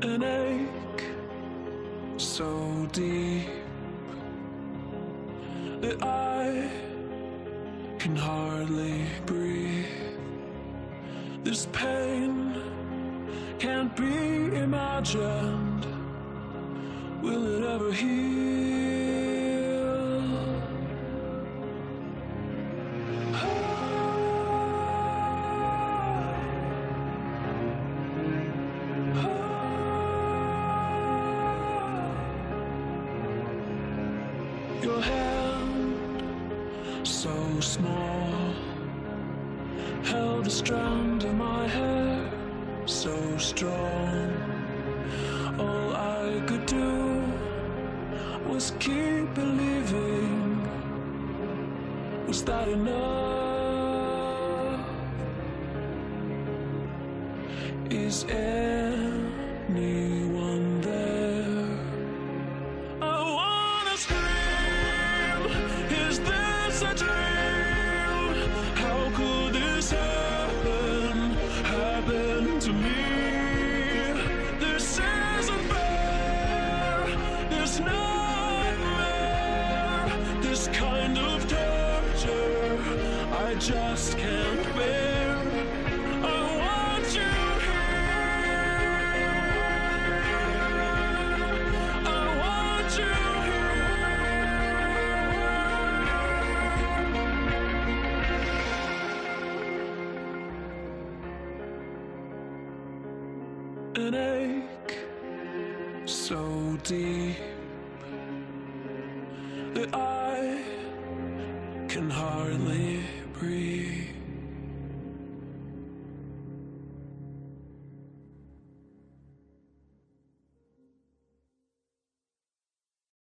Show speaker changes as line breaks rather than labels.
An ache so deep that I can hardly breathe. This pain can't be imagined. Will it ever heal? Your hand, so small, held a strand of my hair, so strong. All I could do was keep believing. Was that enough? Is anyone there? I wanna scream. Is this a dream? How could this happen to me? This isn't fair. This nightmare, this kind of torture, I just can't bear. I want you here. I want you here. An ache so deep that I can hardly breathe.